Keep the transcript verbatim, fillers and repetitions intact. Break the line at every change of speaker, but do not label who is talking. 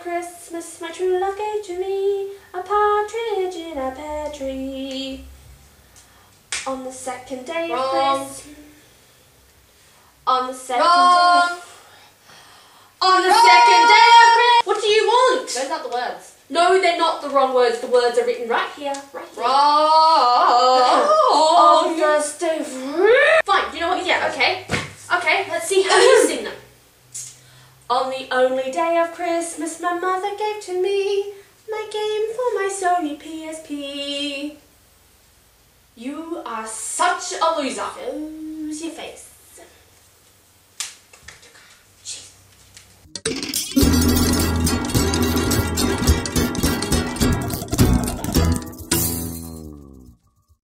Christmas, my true love gave to me a partridge in a pear tree. On the second day of
Wrong.
Christmas. On the second
Wrong.
day. On the Wrong. second day of Christmas. What do you want?
Those are the words.
No, they're not the wrong words. The words are written right here. Right here.
Wrong.
On the first day of Fine. You know what? Yeah. Okay. Okay. Let's see how you sing them. On the only day of Christmas, my mother gave to me my game for my Sony P S P. You are such a loser. Shows your face.